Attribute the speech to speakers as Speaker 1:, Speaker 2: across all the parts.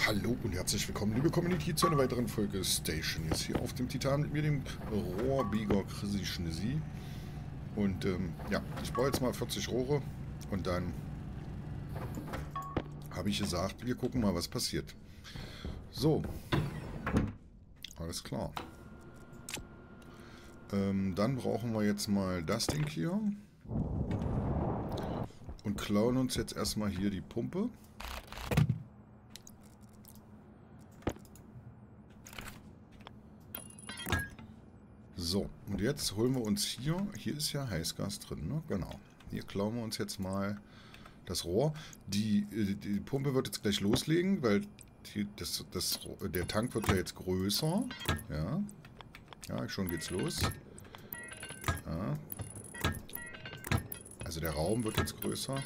Speaker 1: Hallo und herzlich willkommen, liebe Community, zu einer weiteren Folge Station. Jetzt hier auf dem Titan mit mir, dem Rohrbieger Chrissy Schnissi. Und ja, ich baue jetzt mal 40 Rohre und dann habe ich gesagt, wir gucken mal, was passiert. So, alles klar. Dann brauchen wir jetzt mal das Ding hier und klauen uns jetzt erstmal hier die Pumpe. So, und jetzt holen wir uns hier ist ja Heißgas drin, ne? Genau. Hier klauen wir uns jetzt mal das Rohr. Die Pumpe wird jetzt gleich loslegen, weil der Tank wird ja jetzt größer. Ja, ja, schon geht's los. Ja. Also der Raum wird jetzt größer.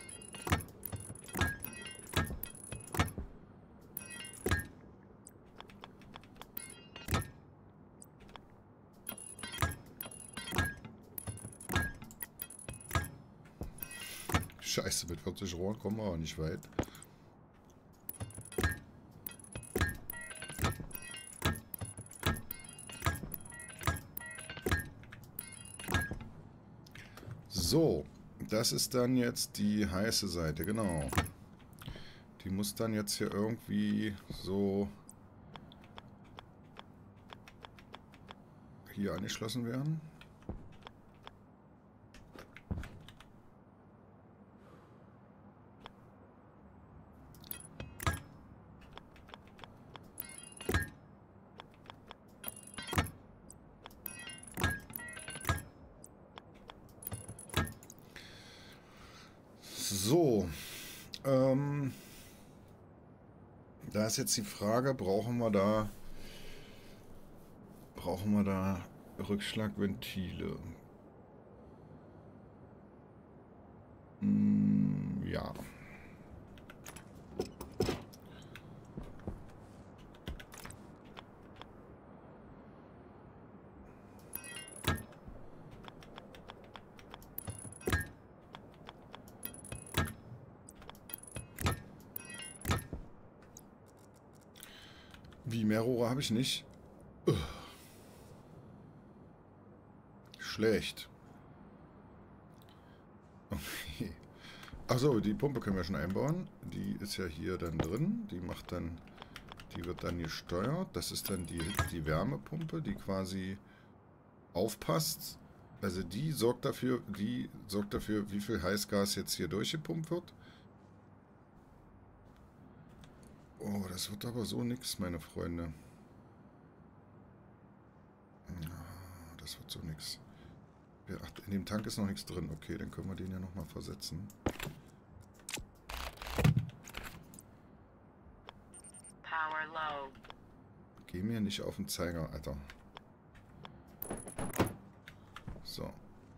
Speaker 1: Scheiße, mit 40 Rohren kommen wir aber nicht weit. So, das ist dann jetzt die heiße Seite, genau. Die muss dann jetzt hier irgendwie so hier angeschlossen werden. So, da ist jetzt die Frage, brauchen wir da Rückschlagventile? Ja. Wie, mehr Rohre habe ich nicht? Schlecht. Okay. Achso, die Pumpe können wir schon einbauen. Die ist ja hier dann drin. Die wird dann gesteuert. Das ist dann die Wärmepumpe, die quasi aufpasst. Also die sorgt dafür, wie viel Heißgas jetzt hier durchgepumpt wird. Oh, das wird aber so nix, meine Freunde. Das wird so nix. Ja, ach, in dem Tank ist noch nichts drin. Okay, dann können wir den ja nochmal versetzen.
Speaker 2: Power low.
Speaker 1: Geh mir nicht auf den Zeiger, Alter. So.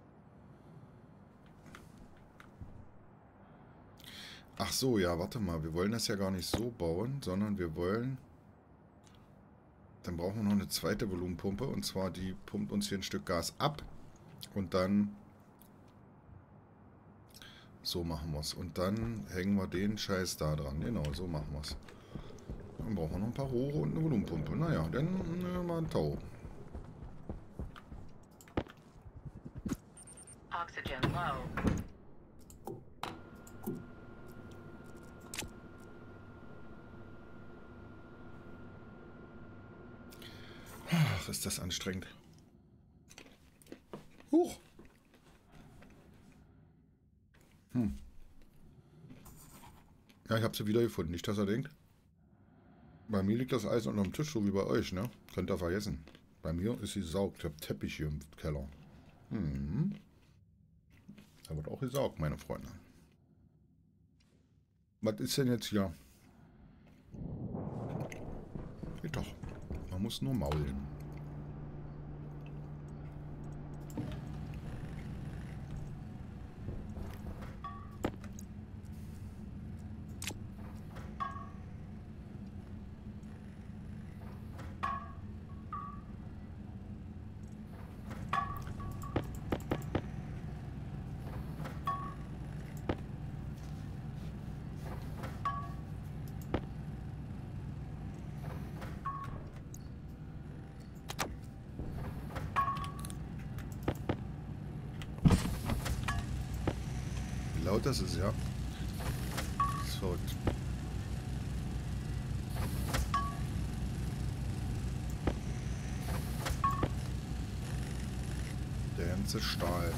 Speaker 1: Ach so, ja, warte mal. Wir wollen das ja gar nicht so bauen, sondern wir wollen... Dann brauchen wir noch eine zweite Volumenpumpe. Und zwar, die pumpt uns hier ein Stück Gas ab. Und dann... So machen wir es. Und dann hängen wir den Scheiß da dran. Genau, so machen wir es. Dann brauchen wir noch ein paar Rohre und eine Volumenpumpe. Naja, dann mal ein Tau.
Speaker 2: Oxygen low.
Speaker 1: Ach, ist das anstrengend. Huch. Ja, ich habe sie wieder gefunden. Nicht, dass er denkt. Bei mir liegt das Eis unter dem Tisch, so wie bei euch, ne? Könnt ihr vergessen. Bei mir ist sie saugt. Ich habe Teppich hier im Keller. Da wird auch gesaugt, meine Freunde. Was ist denn jetzt hier? Geht doch. Man muss nur maulen. laut das ist, ja. Das ist verrückt. Der ganze Stahl.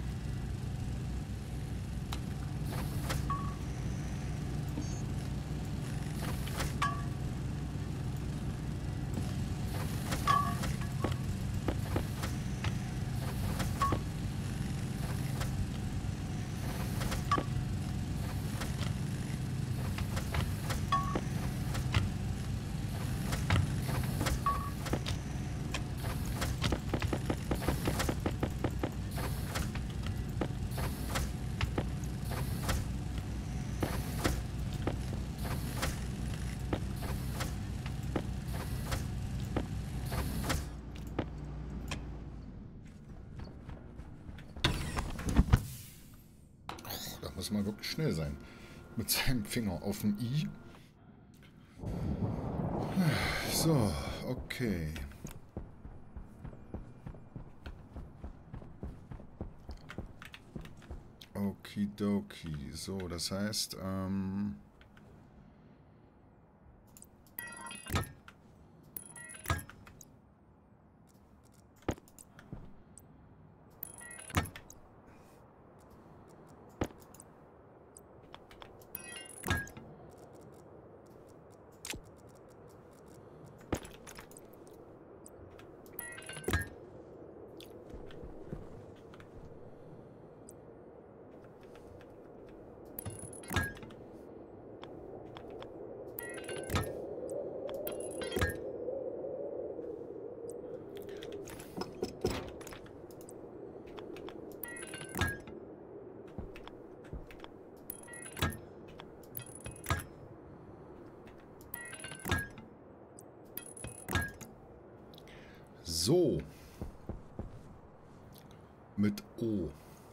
Speaker 1: Muss man wirklich schnell sein. Mit seinem Finger auf dem I. So, okay. Okidoki. So, das heißt, so. Mit O.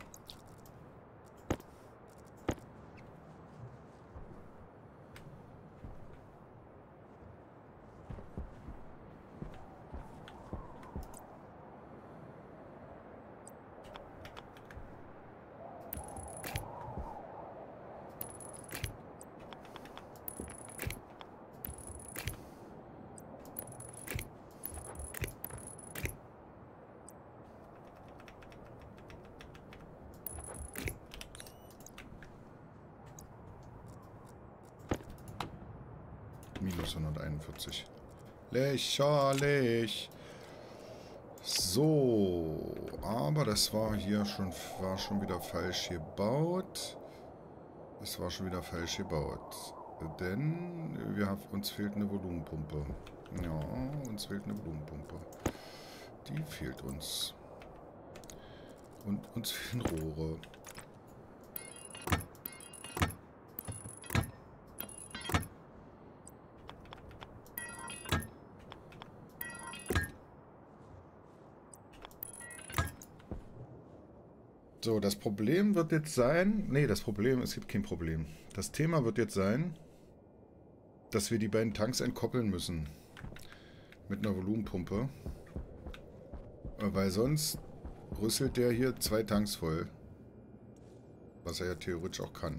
Speaker 1: Minus 141. Lächerlich. So, aber das war hier schon wieder falsch gebaut. Das war schon wieder falsch gebaut. Denn uns fehlt eine Volumenpumpe. Ja, uns fehlt eine Volumenpumpe. Die fehlt uns. Und uns fehlen Rohre. So, das Problem wird jetzt sein... Nee, es gibt kein Problem. Das Thema wird jetzt sein, dass wir die beiden Tanks entkoppeln müssen. Mit einer Volumenpumpe. Weil sonst rüsselt der hier 2 Tanks voll. Was er ja theoretisch auch kann.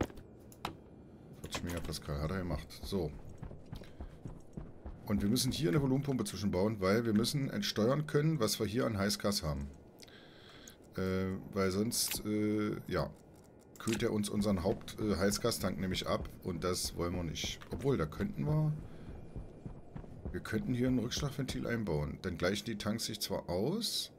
Speaker 1: 40 Megapascal hat er gemacht. So. Und wir müssen hier eine Volumenpumpe zwischenbauen, weil wir müssen entsteuern können, was wir hier an Heißgas haben. Weil sonst, ja, kühlt er uns unseren Haupt-Heißgastank nämlich ab und das wollen wir nicht. Obwohl, da könnten wir... Wir könnten hier ein Rückschlagventil einbauen. Dann gleichen die Tanks sich zwar aus,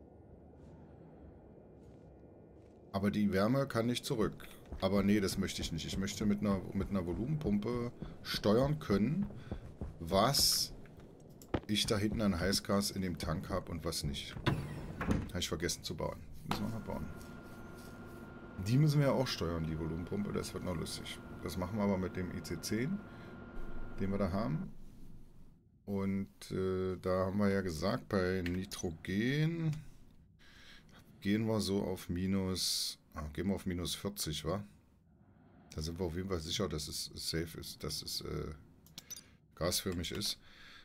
Speaker 1: aber die Wärme kann nicht zurück. Aber nee, das möchte ich nicht. Ich möchte mit einer Volumenpumpe steuern können, was ich da hinten an Heißgas in dem Tank habe und was nicht. Habe ich vergessen zu bauen. Müssen wir mal bauen. Die müssen wir ja auch steuern, die Volumenpumpe. Das wird noch lustig. Das machen wir aber mit dem IC10, den wir da haben. Und da haben wir ja gesagt, bei Nitrogen gehen wir so auf minus... gehen wir auf minus 40, wa? Da sind wir auf jeden Fall sicher, dass es safe ist, dass es gasförmig ist.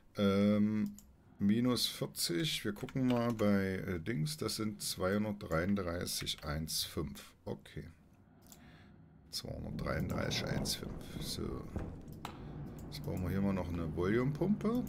Speaker 1: Minus 40, wir gucken mal bei Dings, das sind 233,15. Okay. 233,15. So. Jetzt brauchen wir hier mal noch eine Volume-Pumpe.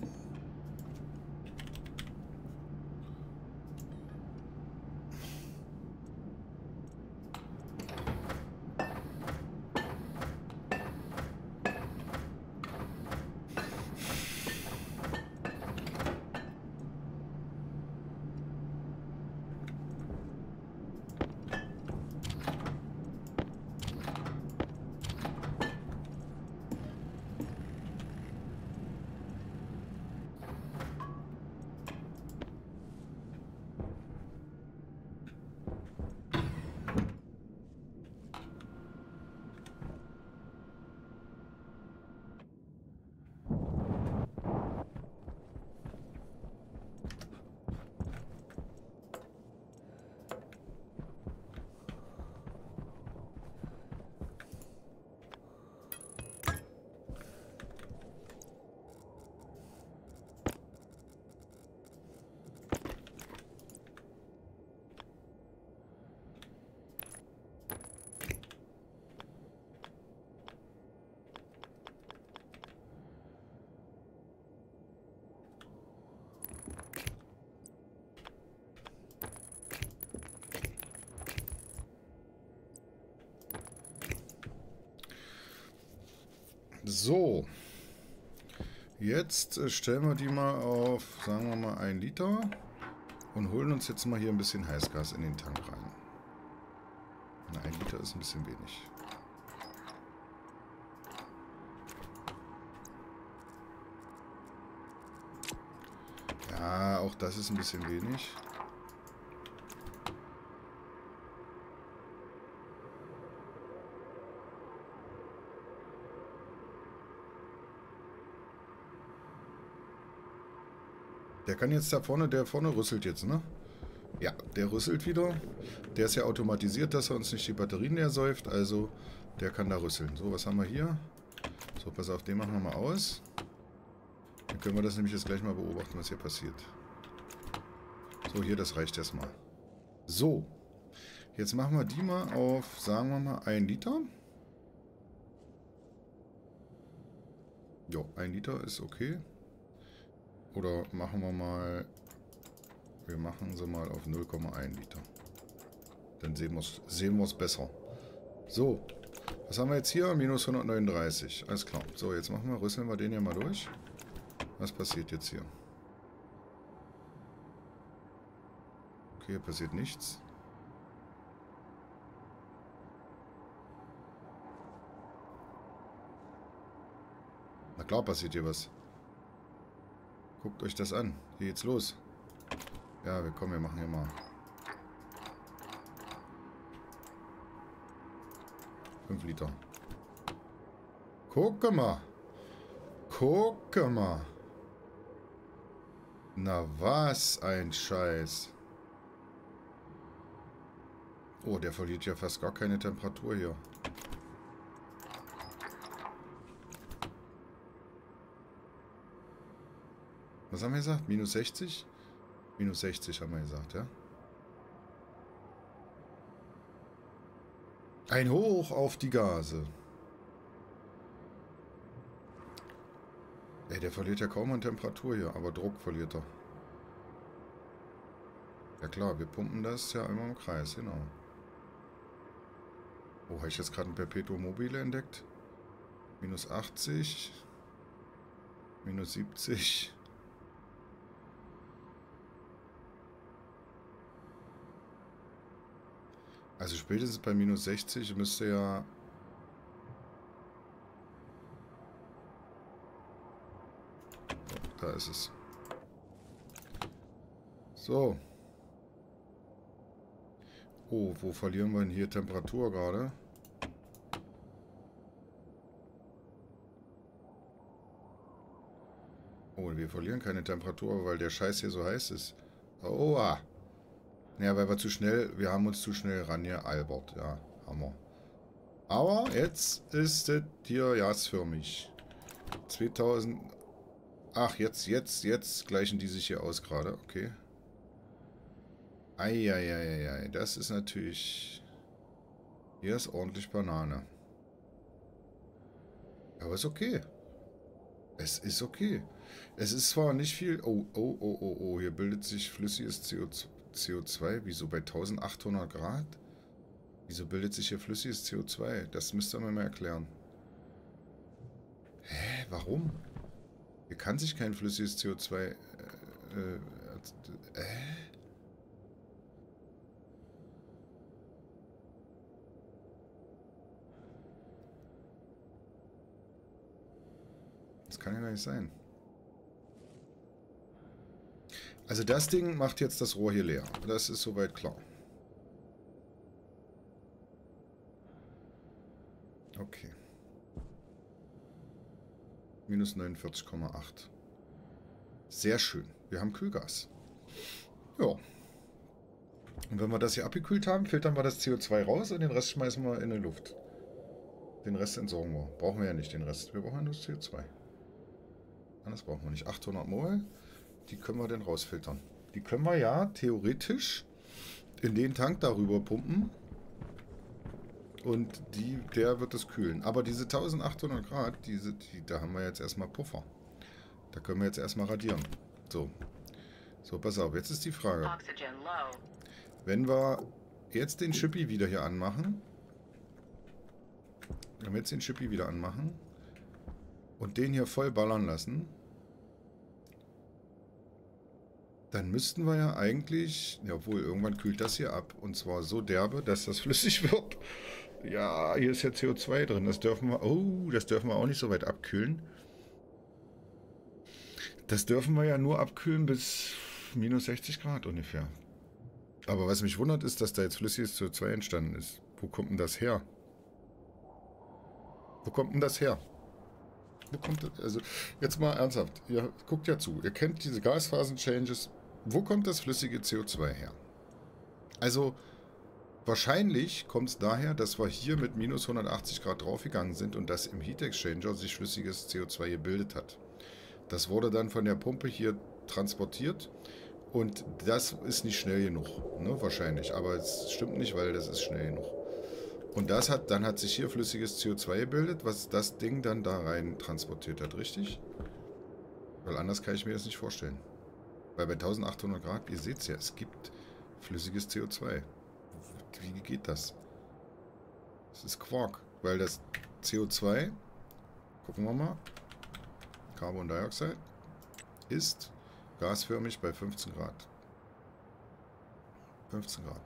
Speaker 1: So, jetzt stellen wir die mal auf, sagen wir mal 1 Liter und holen uns jetzt mal hier ein bisschen Heißgas in den Tank rein. Na, 1 Liter ist ein bisschen wenig. Ja, auch das ist ein bisschen wenig. Der kann jetzt da vorne, der vorne rüsselt jetzt, ne? Ja, der rüsselt wieder. Der ist ja automatisiert, dass er uns nicht die Batterien leer säuft, also der kann da rüsseln. So, was haben wir hier? So, pass auf, den machen wir mal aus. Dann können wir das nämlich jetzt gleich mal beobachten, was hier passiert. So, hier, das reicht erstmal. So, jetzt machen wir die mal auf, sagen wir mal, 1 Liter. Jo, 1 Liter ist okay. Oder machen wir mal, wir machen sie mal auf 0,1 Liter. Dann sehen wir es besser. So, was haben wir jetzt hier? Minus 139. Alles klar. So, jetzt machen wir, rüsseln wir den hier mal durch. Was passiert jetzt hier? Okay, hier passiert nichts. Na klar passiert hier was. Guckt euch das an. Hier geht's los. Ja, wir machen hier mal 5 Liter. Gucke mal. Gucke mal. Na was ein Scheiß. Oh, der verliert ja fast gar keine Temperatur hier. Was haben wir gesagt? Minus 60? Minus 60 haben wir gesagt, ja? Ein Hoch auf die Gase. Ey, der verliert ja kaum an Temperatur hier, aber Druck verliert er. Ja klar, wir pumpen das ja immer im Kreis, genau. Oh, habe ich jetzt gerade ein Perpetuum mobile entdeckt? Minus 80. Minus 70. Also spätestens bei minus 60 müsste ja... Oh, da ist es. So. Oh, wo verlieren wir denn hier Temperatur gerade? Oh, wir verlieren keine Temperatur, weil der Scheiß hier so heiß ist. Oha. Ja, weil wir haben uns zu schnell ran hier, Albert. Ja, Hammer. Aber jetzt ist es hier gasförmig. 2000... Ach, jetzt gleichen die sich hier aus gerade. Okay. Eieieiei, das ist natürlich... Hier ist ordentlich Banane. Aber ist okay. Es ist okay. Es ist zwar nicht viel... Oh, oh, oh, oh, oh. Hier bildet sich flüssiges CO2. Wieso bei 1800 Grad? Wieso bildet sich hier flüssiges CO2? Das müsst ihr mir mal erklären. Hä? Warum? Hier kann sich kein flüssiges CO2... Das kann ja gar nicht sein. Also das Ding macht jetzt das Rohr hier leer. Das ist soweit klar. Okay. Minus 49,8. Sehr schön. Wir haben Kühlgas. Ja. Und wenn wir das hier abgekühlt haben, filtern wir das CO2 raus und den Rest schmeißen wir in die Luft. Den Rest entsorgen wir. Brauchen wir ja nicht den Rest. Wir brauchen ja nur das CO2. Anders brauchen wir nicht. 800 Mol, die können wir dann rausfiltern. Die können wir ja theoretisch in den Tank darüber pumpen. Und der wird es kühlen. Aber diese 1800 Grad, da haben wir jetzt erstmal Puffer. Da können wir jetzt erstmal radieren. So. So, pass auf. Jetzt ist die Frage. Wenn wir jetzt den Chippy wieder hier anmachen. Wenn wir jetzt den Chippy wieder anmachen. Und den hier voll ballern lassen. Dann müssten wir ja eigentlich... Ja, obwohl, irgendwann kühlt das hier ab. Und zwar so derbe, dass das flüssig wird. Ja, hier ist ja CO2 drin. Das dürfen wir... Oh, das dürfen wir auch nicht so weit abkühlen. Das dürfen wir ja nur abkühlen bis minus 60 Grad ungefähr. Aber was mich wundert, ist, dass da jetzt flüssiges CO2 entstanden ist. Wo kommt denn das her? Wo kommt denn das her? Wo kommt das? Also, jetzt mal ernsthaft. Ihr guckt ja zu. Ihr kennt diese Gasphasen-Changes. Wo kommt das flüssige CO2 her? Also... Wahrscheinlich kommt es daher, dass wir hier mit minus 180 Grad draufgegangen sind und dass im Heat Exchanger sich flüssiges CO2 gebildet hat. Das wurde dann von der Pumpe hier transportiert und das ist nicht schnell genug, ne? Wahrscheinlich. Aber es stimmt nicht, weil das ist schnell genug. Und dann hat sich hier flüssiges CO2 gebildet, was das Ding dann da rein transportiert hat, richtig? Weil anders kann ich mir das nicht vorstellen. Weil bei 1800 Grad, ihr seht es ja, es gibt flüssiges CO2. Wie geht das? Das ist Quark, weil das CO2, gucken wir mal, Carbon Dioxide, ist gasförmig bei 15 Grad. 15 Grad.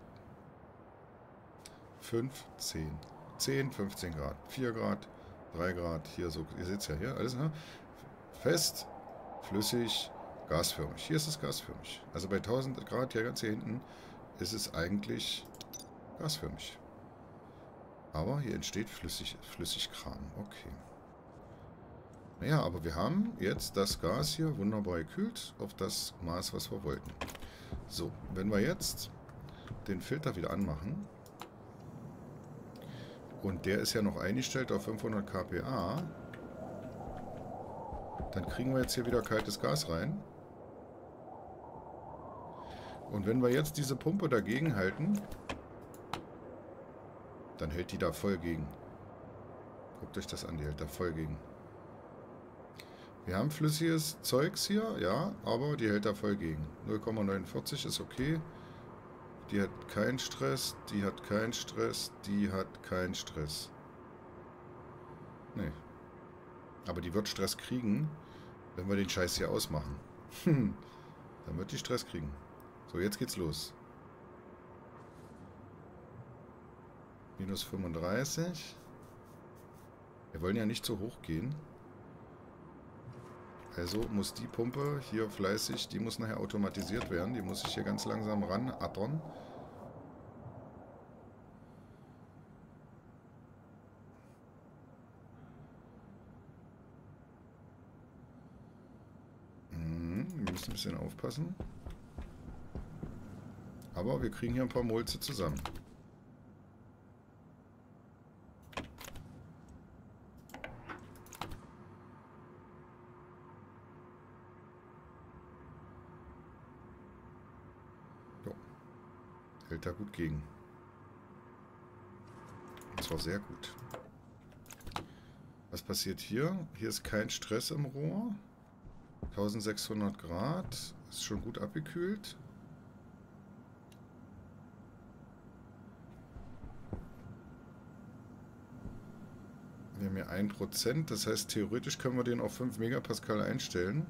Speaker 1: 15. 10, 15 Grad. 4 Grad, 3 Grad, hier so, ihr seht es ja hier, alles, ne? Fest, flüssig, gasförmig. Hier ist es gasförmig. Also bei 1000 Grad, hier ganz hier hinten, ist es eigentlich... gasförmig. Aber hier entsteht Flüssigkram. Okay. Naja, aber wir haben jetzt das Gas hier wunderbar gekühlt auf das Maß, was wir wollten. So, wenn wir jetzt den Filter wieder anmachen und der ist ja noch eingestellt auf 500 kPa, dann kriegen wir jetzt hier wieder kaltes Gas rein. Und wenn wir jetzt diese Pumpe dagegen halten, dann hält die da voll gegen. Guckt euch das an, die hält da voll gegen. Wir haben flüssiges Zeugs hier, ja, aber die hält da voll gegen. 0,49 ist okay. Die hat keinen Stress, die hat keinen Stress, die hat keinen Stress. Nee. Aber die wird Stress kriegen, wenn wir den Scheiß hier ausmachen. Dann wird die Stress kriegen. So, jetzt geht's los. Minus 35. Wir wollen ja nicht so hoch gehen. Also muss die Pumpe hier fleißig, die muss nachher automatisiert werden. Die muss sich hier ganz langsam ranattern. Wir müssen ein bisschen aufpassen. Aber wir kriegen hier ein paar Molze zusammen. Hält da gut gegen. Und zwar sehr gut. Was passiert hier? Hier ist kein Stress im Rohr. 1600 Grad. Ist schon gut abgekühlt. Wir haben hier 1%. Das heißt, theoretisch können wir den auf 5 Megapascal einstellen.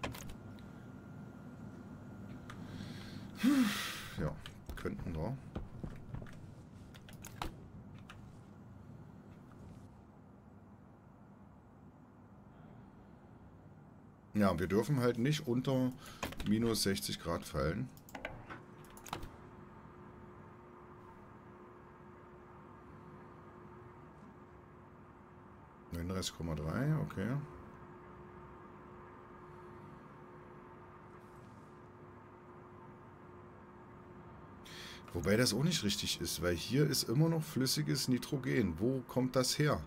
Speaker 1: Ja, könnten wir. Ja, wir dürfen halt nicht unter minus 60 Grad fallen. ,3, okay. Wobei das auch nicht richtig ist, weil hier ist immer noch flüssiges Nitrogen. Wo kommt das her?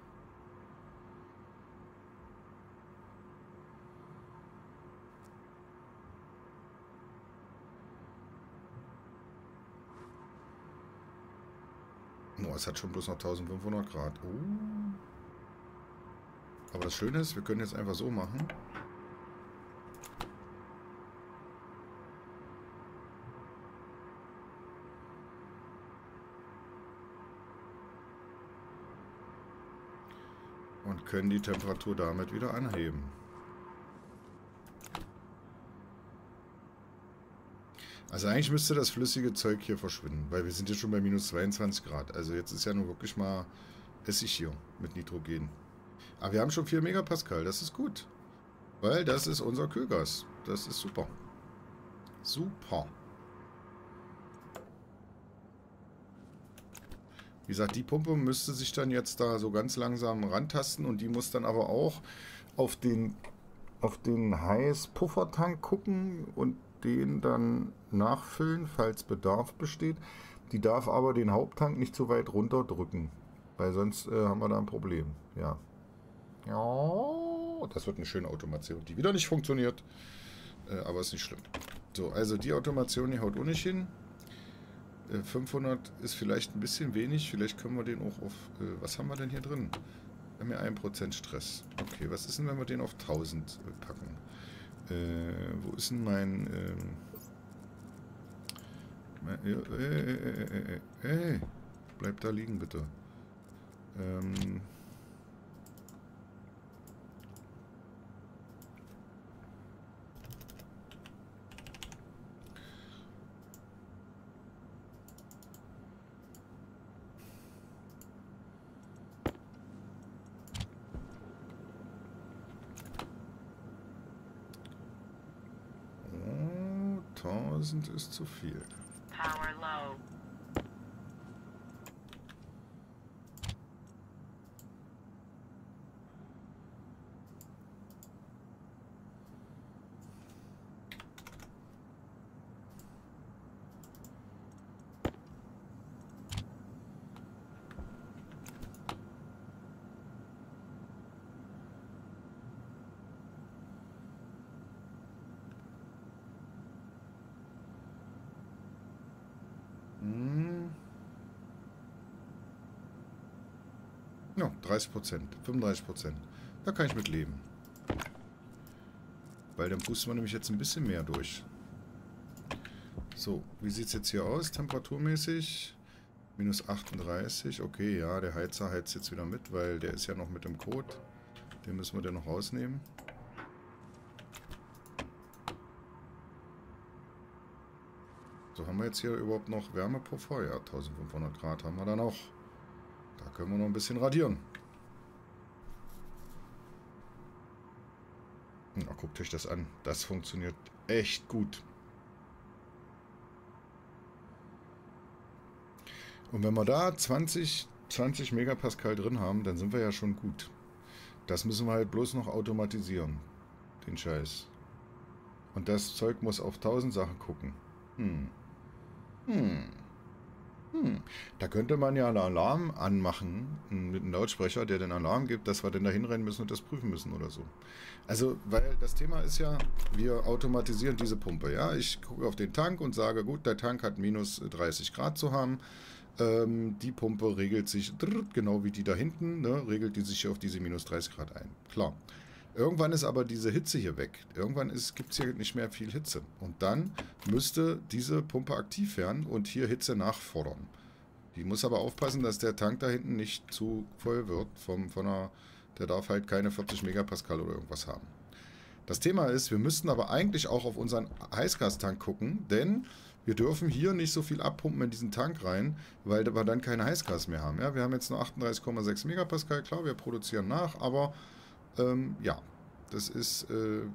Speaker 1: Oh, es hat schon bloß noch 1500 Grad. Aber das Schöne ist, wir können jetzt einfach so machen. Und können die Temperatur damit wieder anheben. Also eigentlich müsste das flüssige Zeug hier verschwinden, weil wir sind ja schon bei minus 22 Grad. Also jetzt ist ja nur wirklich mal Essig hier mit Nitrogen. Aber wir haben schon 4 Megapascal, das ist gut. Weil das ist unser Kühlgas. Das ist super. Super. Wie gesagt, die Pumpe müsste sich dann jetzt da so ganz langsam rantasten und die muss dann aber auch auf den Heißpuffertank gucken und den dann nachfüllen, falls Bedarf besteht. Die darf aber den Haupttank nicht zu weit runter drücken, weil sonst haben wir da ein Problem. Ja. Ja, das wird eine schöne Automation, die wieder nicht funktioniert, aber ist nicht schlimm. So, also die Automation, die haut auch nicht hin. 500 ist vielleicht ein bisschen wenig, vielleicht können wir den auch auf, was haben wir denn hier drin? Wir haben ja 1% Stress. Okay, was ist denn, wenn wir den auf 1000 packen? Wo ist denn mein, bleib da liegen, bitte. 1000 ist zu viel.
Speaker 2: Power low.
Speaker 1: Ja, 30%, 35%. Da kann ich mit leben. Weil dann pusten wir nämlich jetzt ein bisschen mehr durch. So, wie sieht es jetzt hier aus, temperaturmäßig? Minus 38, okay, ja, der Heizer heizt jetzt wieder mit, weil der ist ja noch mit im Code. Den müssen wir dann noch rausnehmen. So, haben wir jetzt hier überhaupt noch Wärmepuffer? Ja, 1500 Grad haben wir dann auch. Da können wir noch ein bisschen radieren. Na, guckt euch das an. Das funktioniert echt gut. Und wenn wir da 20 Megapascal drin haben, dann sind wir ja schon gut. Das müssen wir halt bloß noch automatisieren. Den Scheiß. Und das Zeug muss auf 1000 Sachen gucken. Da könnte man ja einen Alarm anmachen mit einem Lautsprecher, der den Alarm gibt, dass wir denn da hinrennen müssen und das prüfen müssen oder so. Also, weil das Thema ist ja, wir automatisieren diese Pumpe. Ja, ich gucke auf den Tank und sage, gut, der Tank hat minus 30 Grad zu haben. Die Pumpe regelt sich genau wie die da hinten, ne, regelt die sich hier auf diese minus 30 Grad ein. Klar. Irgendwann ist aber diese Hitze hier weg. Irgendwann gibt es hier nicht mehr viel Hitze. Und dann müsste diese Pumpe aktiv werden und hier Hitze nachfordern. Die muss aber aufpassen, dass der Tank da hinten nicht zu voll wird. Der darf halt keine 40 Megapascal oder irgendwas haben. Das Thema ist, wir müssten aber eigentlich auch auf unseren Heißgastank gucken, denn wir dürfen hier nicht so viel abpumpen in diesen Tank rein, weil wir dann keine Heißgas mehr haben. Ja, wir haben jetzt nur 38,6 Megapascal, klar, wir produzieren nach, aber ja, das ist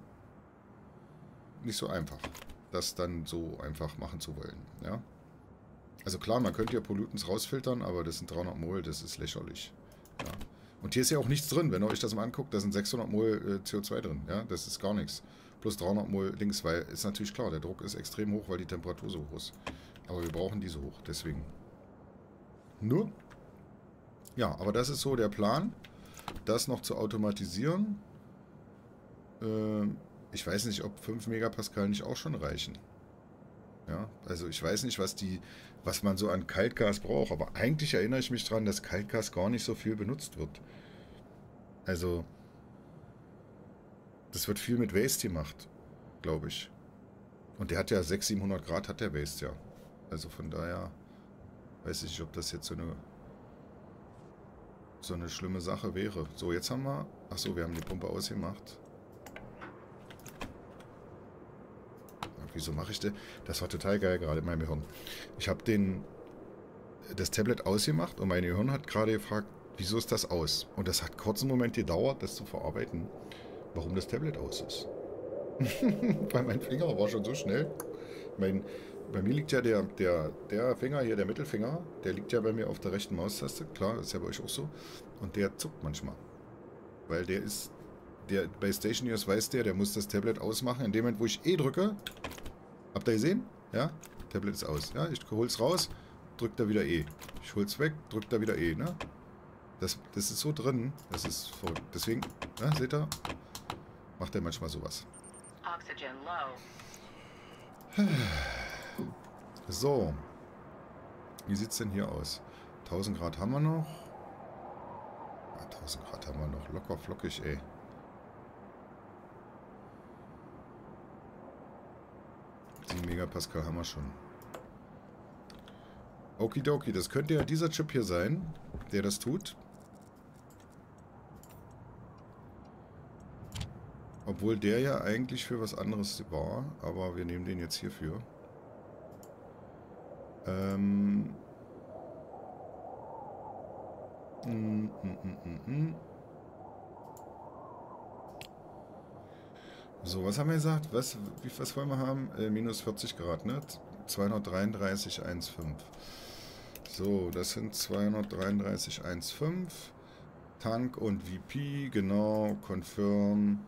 Speaker 1: nicht so einfach, das dann so einfach machen zu wollen. Ja? Also klar, man könnte ja Pollutants rausfiltern, aber das sind 300 Mol, das ist lächerlich. Ja? Und hier ist ja auch nichts drin, wenn ihr euch das mal anguckt, da sind 600 Mol CO2 drin. Ja? Das ist gar nichts. Plus 300 Mol links, weil ist natürlich klar, der Druck ist extrem hoch, weil die Temperatur so hoch ist. Aber wir brauchen die so hoch, deswegen. Nur, ja, aber das ist so der Plan, das noch zu automatisieren. Ich weiß nicht, ob 5 Megapascal nicht auch schon reichen. Ja, also ich weiß nicht, was man so an Kaltgas braucht, aber eigentlich erinnere ich mich daran, dass Kaltgas gar nicht so viel benutzt wird. Also, das wird viel mit Waste gemacht, glaube ich. Und der hat ja 600, 700 Grad, hat der Waste ja. Also von daher weiß ich nicht, ob das jetzt so eine schlimme Sache wäre. So, jetzt haben wir... Achso, wir haben die Pumpe ausgemacht. Wieso mache ich das? Das war total geil gerade in meinem Hirn. Ich habe das Tablet ausgemacht und mein Gehirn hat gerade gefragt, wieso ist das aus? Und das hat kurz einen Moment gedauert, das zu verarbeiten, warum das Tablet aus ist. Weil mein Finger war schon so schnell. Bei mir liegt ja der Finger hier, der Mittelfinger, der liegt ja bei mir auf der rechten Maustaste. Klar, ist ja bei euch auch so. Und der zuckt manchmal. Weil bei Stationeers weiß der muss das Tablet ausmachen. In dem Moment, wo ich E drücke, habt ihr gesehen? Ja, Tablet ist aus. Ja, ich hol's raus, drückt da wieder E. Ich hol's weg, drückt da wieder E, ne? Das ist so drin, das ist verrückt. Deswegen, ja, seht ihr, macht er manchmal sowas.
Speaker 2: Oxygen low.
Speaker 1: So. Wie sieht's denn hier aus? 1000 Grad haben wir noch. Ja, 1000 Grad haben wir noch. Locker flockig, ey. Die Megapascal haben wir schon. Okidoki, das könnte ja dieser Chip hier sein, der das tut. Obwohl der ja eigentlich für was anderes war, aber wir nehmen den jetzt hierfür. So, was haben wir gesagt? Was wollen wir haben? Minus 40 Grad, ne? 233,15. So, das sind 233,15. Tank und VP, genau, Confirm,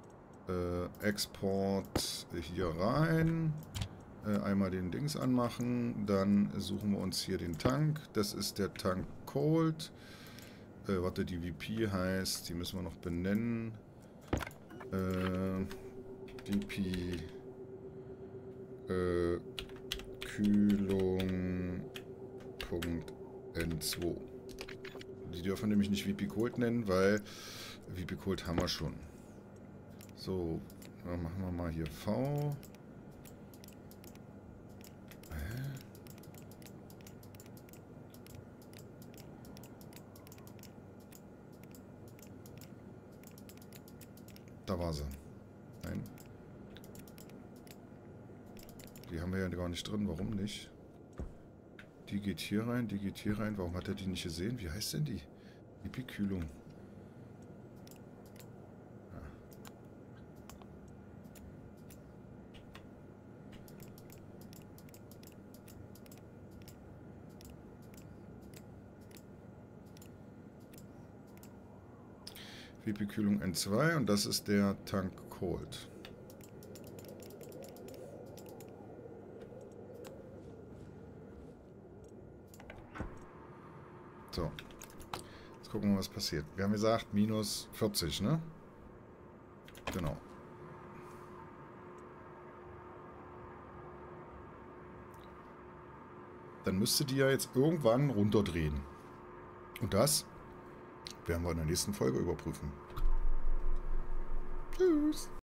Speaker 1: Export hier rein. Einmal den Dings anmachen, dann suchen wir uns hier den Tank. Das ist der Tank Cold. Warte, die VP heißt, die müssen wir noch benennen. VP Kühlung.N2. Die dürfen nämlich nicht VP Cold nennen, weil VP Cold haben wir schon. So, dann machen wir mal hier V. Da war sie. Nein. Die haben wir ja gar nicht drin. Warum nicht? Die geht hier rein, die geht hier rein. Warum hat er die nicht gesehen? Wie heißt denn die? VP-Kühlung. Ja. VP-Kühlung N2 und das ist der Tank Cold. So. Jetzt gucken wir mal, was passiert. Wir haben gesagt, minus 40, ne? Genau. dann müsste die ja jetzt irgendwann runterdrehen. Und das werden wir in der nächsten Folge überprüfen. Tschüss.